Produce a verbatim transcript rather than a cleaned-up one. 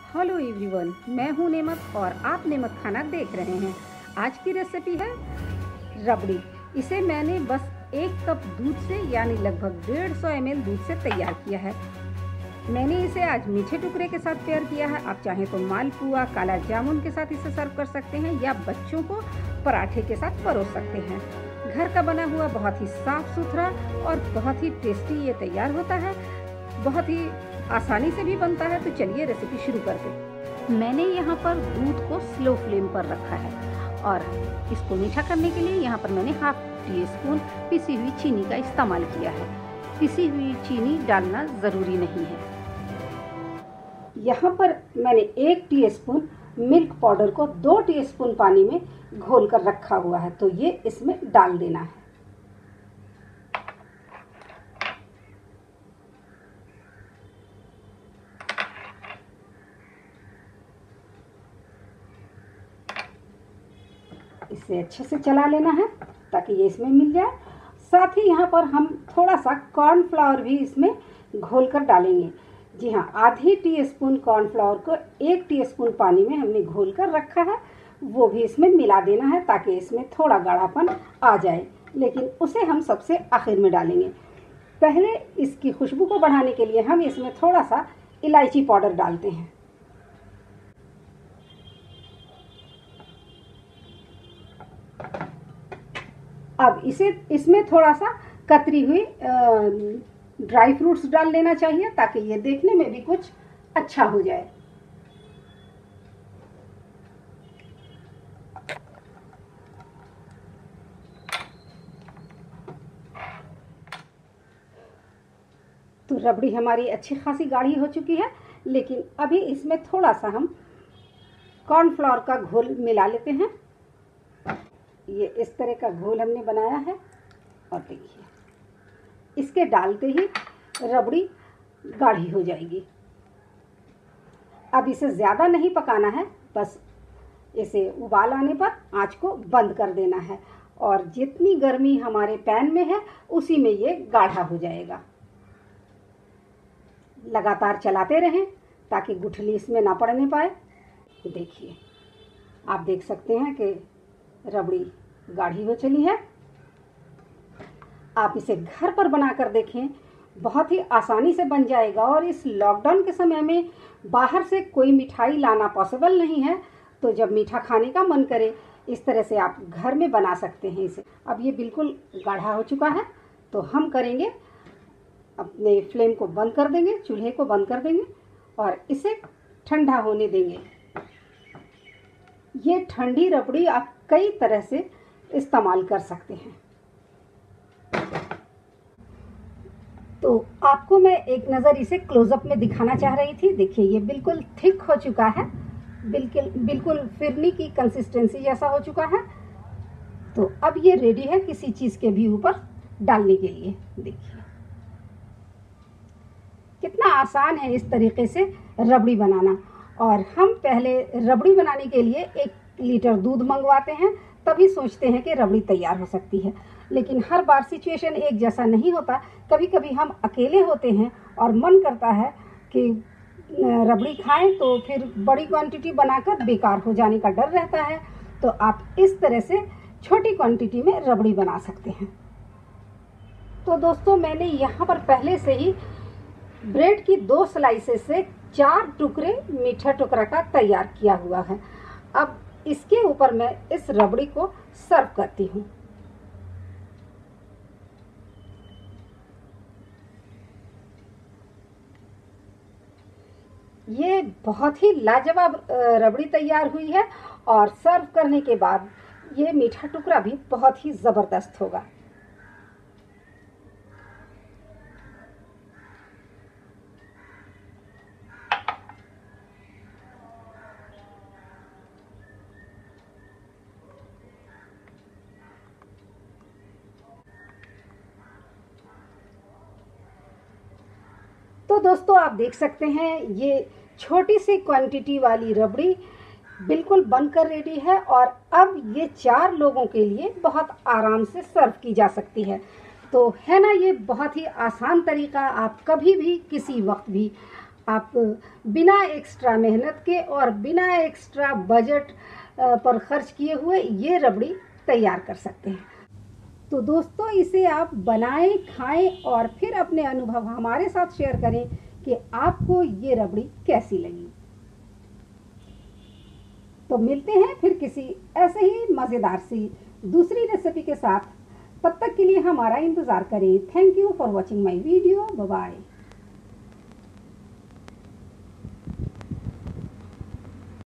Hello everyone, मैं हूं नेमत और आप नेमत खाना देख रहे हैं। आज की रेसिपी है रबड़ी। इसे मैंने बस एक कप दूध से यानी लगभग डेढ़ सौ एम एल दूध से तैयार किया है। मैंने इसे आज मीठे टुकड़े के साथ तैयार किया है। आप चाहें तो मालपुआ, काला जामुन के साथ इसे सर्व कर सकते हैं या बच्चों को पराठे के साथ परोस सकते हैं। घर का बना हुआ बहुत ही साफ सुथरा और बहुत ही टेस्टी ये तैयार होता है। बहुत ही आसानी से भी बनता है। तो चलिए रेसिपी शुरू करते हैं। मैंने यहाँ पर दूध को स्लो फ्लेम पर रखा है और इसको मीठा करने के लिए यहाँ पर मैंने हाफ टी स्पून पिसी हुई चीनी का इस्तेमाल किया है। पिसी हुई चीनी डालना ज़रूरी नहीं है। यहाँ पर मैंने एक टीस्पून मिल्क पाउडर को दो टीस्पून पानी में घोल कर रखा हुआ है, तो ये इसमें डाल देना है। इसे अच्छे से चला लेना है ताकि ये इसमें मिल जाए। साथ ही यहाँ पर हम थोड़ा सा कॉर्नफ्लावर भी इसमें घोलकर डालेंगे। जी हाँ, आधी टीस्पून कॉर्नफ्लावर को एक टीस्पून पानी में हमने घोलकर रखा है, वो भी इसमें मिला देना है ताकि इसमें थोड़ा गाढ़ापन आ जाए, लेकिन उसे हम सबसे आखिर में डालेंगे। पहले इसकी खुशबू को बढ़ाने के लिए हम इसमें थोड़ा सा इलायची पाउडर डालते हैं। अब इसे इसमें थोड़ा सा कतरी हुई ड्राई फ्रूट्स डाल लेना चाहिए ताकि ये देखने में भी कुछ अच्छा हो जाए। तो रबड़ी हमारी अच्छी खासी गाढ़ी हो चुकी है, लेकिन अभी इसमें थोड़ा सा हम कॉर्नफ्लोर का घोल मिला लेते हैं। ये इस तरह का घोल हमने बनाया है और देखिए इसके डालते ही रबड़ी गाढ़ी हो जाएगी। अब इसे ज़्यादा नहीं पकाना है, बस इसे उबाल आने पर आंच को बंद कर देना है और जितनी गर्मी हमारे पैन में है उसी में ये गाढ़ा हो जाएगा। लगातार चलाते रहें ताकि गुठली इसमें ना पड़ने पाए। देखिए, आप देख सकते हैं कि रबड़ी गाढ़ी हो चली है। आप इसे घर पर बनाकर देखें, बहुत ही आसानी से बन जाएगा। और इस लॉकडाउन के समय में बाहर से कोई मिठाई लाना पॉसिबल नहीं है, तो जब मीठा खाने का मन करे इस तरह से आप घर में बना सकते हैं इसे। अब ये बिल्कुल गाढ़ा हो चुका है, तो हम करेंगे अपने फ्लेम को बंद कर देंगे, चूल्हे को बंद कर देंगे और इसे ठंडा होने देंगे। ये ठंडी रबड़ी आप कई तरह से इस्तेमाल कर सकते हैं। तो आपको मैं एक नज़र इसे क्लोजअप में दिखाना चाह रही थी। देखिए, ये बिल्कुल थिक हो चुका है, बिल्कुल बिल्कुल फिरनी की कंसिस्टेंसी जैसा हो चुका है। तो अब ये रेडी है किसी चीज़ के भी ऊपर डालने के लिए। देखिए कितना आसान है इस तरीके से रबड़ी बनाना। और हम पहले रबड़ी बनाने के लिए एक लीटर दूध मंगवाते हैं, तभी सोचते हैं कि रबड़ी तैयार हो सकती है। लेकिन हर बार सिचुएशन एक जैसा नहीं होता। कभी कभी हम अकेले होते हैं और मन करता है कि रबड़ी खाएं, तो फिर बड़ी क्वांटिटी बनाकर बेकार हो जाने का डर रहता है। तो आप इस तरह से छोटी क्वांटिटी में रबड़ी बना सकते हैं। तो दोस्तों, मैंने यहाँ पर पहले से ही ब्रेड की दो स्लाइसेस से चार टुकड़े मीठा टुकड़ा का तैयार किया हुआ है। अब इसके ऊपर मैं इस रबड़ी को सर्व करती हूँ। ये बहुत ही लाजवाब रबड़ी तैयार हुई है और सर्व करने के बाद ये मीठा टुकड़ा भी बहुत ही ज़बरदस्त होगा। तो दोस्तों, आप देख सकते हैं ये छोटी सी क्वांटिटी वाली रबड़ी बिल्कुल बनकर रेडी है और अब ये चार लोगों के लिए बहुत आराम से सर्व की जा सकती है। तो है ना, ये बहुत ही आसान तरीका। आप कभी भी किसी वक्त भी आप बिना एक्स्ट्रा मेहनत के और बिना एक्स्ट्रा बजट पर खर्च किए हुए ये रबड़ी तैयार कर सकते हैं। तो दोस्तों, इसे आप बनाएं, खाएं और फिर अपने अनुभव हमारे साथ शेयर करें कि आपको ये रबड़ी कैसी लगी। तो मिलते हैं फिर किसी ऐसे ही मज़ेदार सी दूसरी रेसिपी के साथ। तब तक के लिए हमारा इंतज़ार करें। Thank you for watching my video. Bye bye.